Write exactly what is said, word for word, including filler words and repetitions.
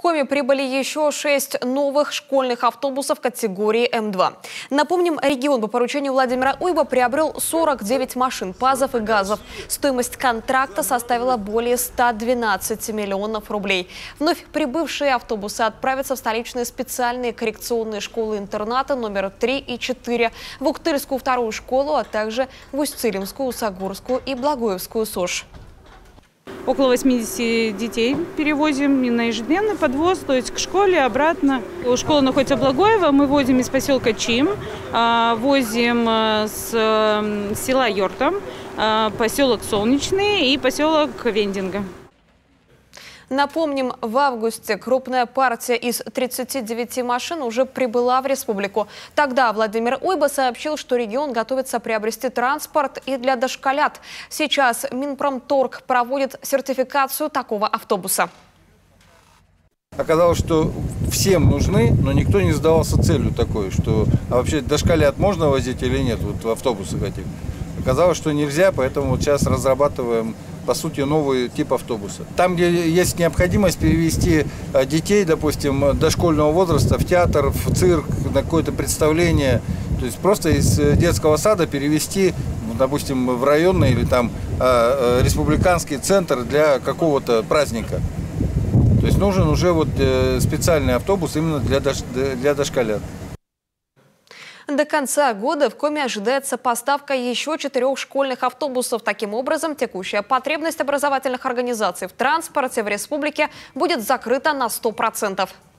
Коми прибыли еще шесть новых школьных автобусов категории М два. Напомним, регион по поручению Владимира Уйба приобрел сорок девять машин ПАЗов и ГАЗов. Стоимость контракта составила более ста двенадцати миллионов рублей. Вновь прибывшие автобусы отправятся в столичные специальные коррекционные школы-интерната номер три и четыре, в Уктыльскую вторую школу, а также в Усть-Цилимскую, Сагурскую и Благоевскую СОЖ. Около восьмидесяти детей перевозим на ежедневный подвоз, то есть к школе, обратно. Школа находится в Благоево, мы возим из поселка Чим, возим с села Йорта, поселок Солнечный и поселок Вендинга. Напомним, в августе крупная партия из тридцати девяти машин уже прибыла в республику. Тогда Владимир Уйба сообщил, что регион готовится приобрести транспорт и для дошколят. Сейчас Минпромторг проводит сертификацию такого автобуса. Оказалось, что всем нужны, но никто не задавался целью такой, что а вообще дошколят можно возить или нет, вот в автобусах этих. Оказалось, что нельзя, поэтому вот сейчас разрабатываем, по сути, новый тип автобуса. Там, где есть необходимость перевести детей, допустим, дошкольного возраста в театр, в цирк, на какое-то представление, то есть просто из детского сада перевести, допустим, в районный или там республиканский центр для какого-то праздника. То есть нужен уже вот специальный автобус именно для, дош... для дошколят. До конца года в Коми ожидается поставка еще четырех школьных автобусов. Таким образом, текущая потребность образовательных организаций в транспорте в республике будет закрыта на сто процентов.